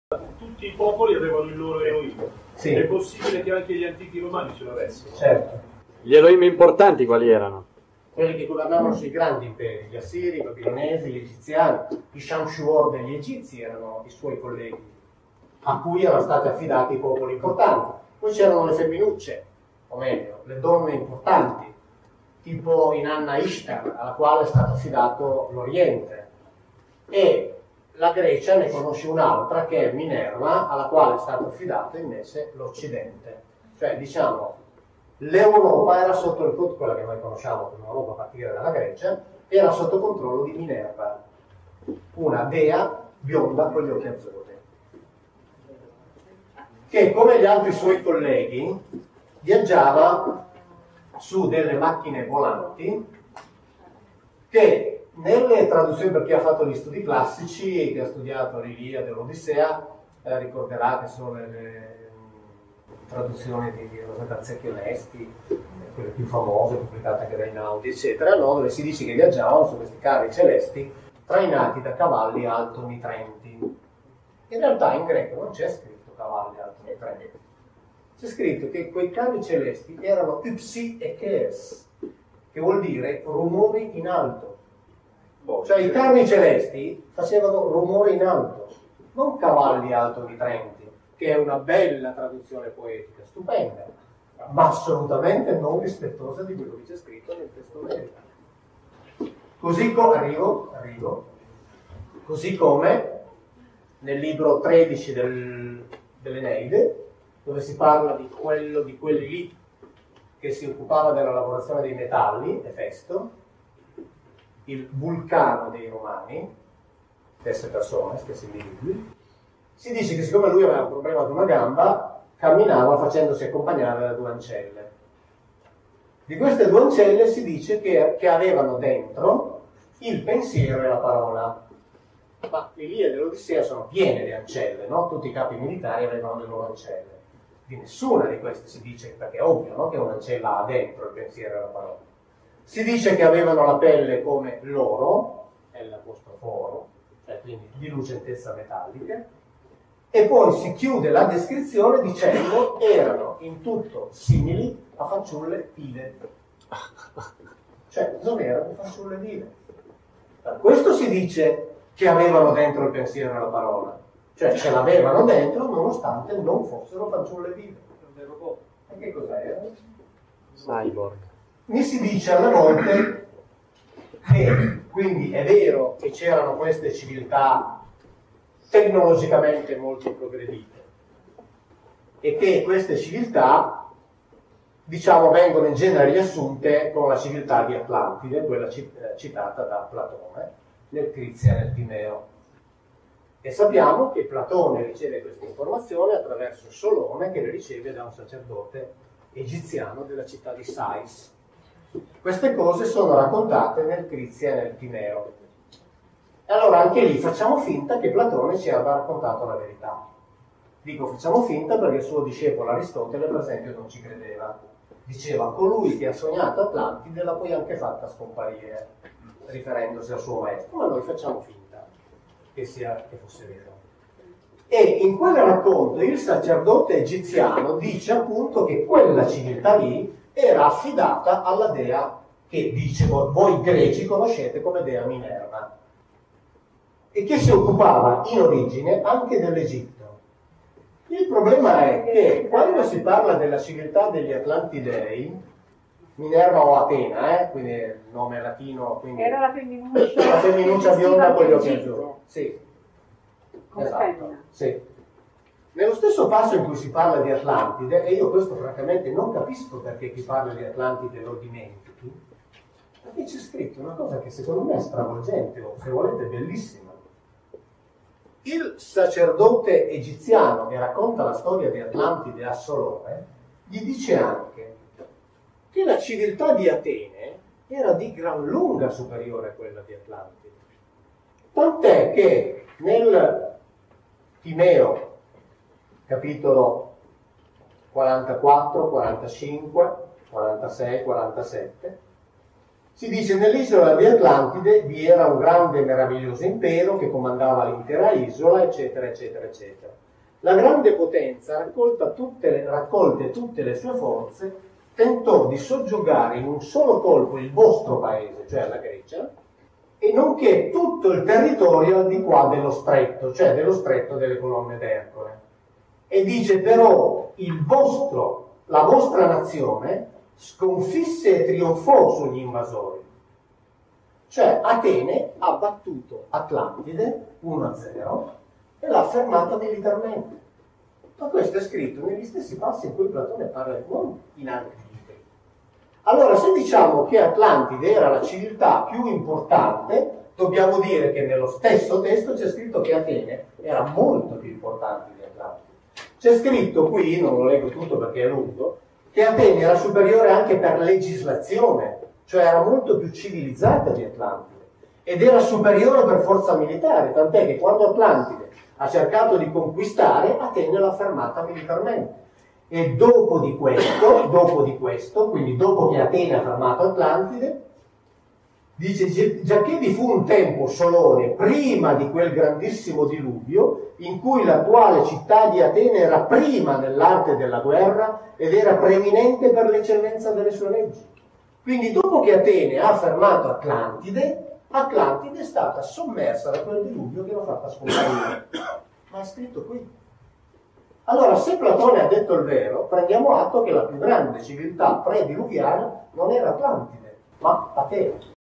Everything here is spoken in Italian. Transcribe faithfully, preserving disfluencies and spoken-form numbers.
tutti i popoli avevano il loro eroismo. Sì. È possibile che anche gli antichi romani ce l'avessero. Certo. Gli eroimi importanti quali erano? Quelli che governavano sui grandi imperi, gli assiri, i babilonesi, gli egiziani, i Shamshuor degli egizi erano i suoi colleghi, a cui erano stati affidati i popoli importanti. Poi c'erano le femminucce, o meglio, le donne importanti, tipo Inanna Ishtar, alla quale è stato affidato l'Oriente. E la Grecia ne conosce un'altra, che è Minerva, alla quale è stato affidato invece l'Occidente. Cioè, diciamo, l'Europa era sotto il controllo, quella che noi conosciamo come Europa a partire dalla Grecia, era sotto controllo di Minerva, una dea bionda con gli occhi azzurri, che come gli altri suoi colleghi viaggiava su delle macchine volanti che nelle traduzioni, per chi ha fatto gli studi classici, che ha studiato l'Iliade dell'Odissea, eh, ricorderà che sono le, le traduzioni di Rosetta Zecchi Onesti, quelle più famose, pubblicate anche da Einaudi, eccetera, no? Dove si dice che viaggiavano su questi carri celesti trainati da cavalli alto-nitrenti. In realtà in greco non c'è scritto cavalli alto-nitrenti, c'è scritto che quei carri celesti erano ypsi e ches, che vuol dire rumori in alto. Cioè i carri celesti facevano rumore in alto, non cavalli alto-nitrenti, che è una bella traduzione poetica, stupenda, ma assolutamente non rispettosa di quello che c'è scritto nel testo greco. Così come, arrivo, arrivo, così come nel libro tredici del, dell'Eneide, dove si parla di quello di quelli lì che si occupava della lavorazione dei metalli, Efesto, il vulcano dei Romani, stesse persone, stessi individui. Si dice che siccome lui aveva un problema ad una gamba, camminava facendosi accompagnare da due ancelle. Di queste due ancelle si dice che, che avevano dentro il pensiero e la parola. Ma l'Iliade dell'Odissea sono piene di ancelle, no? Tutti i capi militari avevano le loro ancelle. Di nessuna di queste si dice, perché è ovvio, no? Che un'ancella ha dentro il pensiero e la parola. Si dice che avevano la pelle come l'oro, è l'apostrofo, cioè quindi di lucentezza metallica, e poi si chiude la descrizione dicendo erano in tutto simili a fanciulle vive. Cioè non erano fanciulle vive. Per questo si dice che avevano dentro il pensiero e la parola, cioè ce l'avevano dentro nonostante non fossero fanciulle vive. E che cos'era? Cyborg. Mi si dice alle volte che quindi è vero che c'erano queste civiltà tecnologicamente molto progredite e che queste civiltà, diciamo, vengono in genere riassunte con la civiltà di Atlantide, quella citata da Platone nel Crizia e nel Timeo. E sappiamo che Platone riceve queste informazioni attraverso Solone, che le riceve da un sacerdote egiziano della città di Sais. Queste cose sono raccontate nel Crizia e nel Timeo. E allora anche lì facciamo finta che Platone ci abbia raccontato la verità. Dico facciamo finta perché il suo discepolo Aristotele, per esempio, non ci credeva. Diceva, colui che ha sognato Atlantide l'ha poi anche fatta scomparire, riferendosi al suo maestro. Ma noi facciamo finta che, sia, che fosse vero. E in quel racconto il sacerdote egiziano dice appunto che quella civiltà lì era affidata alla dea che dice voi greci conoscete come dea Minerva e che si occupava in origine anche dell'Egitto. Il problema è che quando si parla della civiltà degli Atlantidei, Minerva o Atena, eh, quindi il nome latino, quindi era la femminuccia, la femminuccia bionda con gli occhi azzurri. Sì. Come Esatto. femmina. Sì. Nello stesso passo in cui si parla di Atlantide, e io questo francamente non capisco perché chi parla di Atlantide lo dimentichi, perché c'è scritto una cosa che secondo me è stravolgente, o se volete bellissima. Il sacerdote egiziano che racconta la storia di Atlantide a Solone, gli dice anche che la civiltà di Atene era di gran lunga superiore a quella di Atlantide. Tant'è che nel Timeo, capitolo quarantaquattro, quarantacinque, quarantasei, quarantasette, Si dice nell'isola di Atlantide vi era un grande e meraviglioso impero che comandava l'intera isola, eccetera, eccetera, eccetera. La grande potenza, raccolta tutte le, raccolte tutte le sue forze, tentò di soggiogare in un solo colpo il vostro paese, cioè la Grecia, e nonché tutto il territorio al di qua dello stretto, cioè dello stretto delle colonne d'Ercole. E dice però il vostro, la vostra nazione sconfisse e trionfò sugli invasori. Cioè Atene ha battuto Atlantide uno a zero e l'ha fermata militarmente. Ma questo è scritto negli stessi passi in cui Platone parla, non in altri libri. Allora, se diciamo che Atlantide era la civiltà più importante, dobbiamo dire che nello stesso testo c'è scritto che Atene era molto più importante di Atlantide. C'è scritto qui, non lo leggo tutto perché è lungo, che Atene era superiore anche per legislazione, cioè era molto più civilizzata di Atlantide, ed era superiore per forza militare, tant'è che quando Atlantide ha cercato di conquistare, Atene l'ha fermata militarmente. E dopo di questo, dopo di questo, quindi dopo che Atene ha fermato Atlantide, dice, giacché vi fu un tempo, Solone, prima di quel grandissimo diluvio, in cui l'attuale città di Atene era prima nell'arte della guerra ed era preeminente per l'eccellenza delle sue leggi. Quindi dopo che Atene ha fermato Atlantide, Atlantide è stata sommersa da quel diluvio che l'ha fatta scomparire. Ma è scritto qui. Allora, se Platone ha detto il vero, prendiamo atto che la più grande civiltà prediluviana non era Atlantide, ma Atene.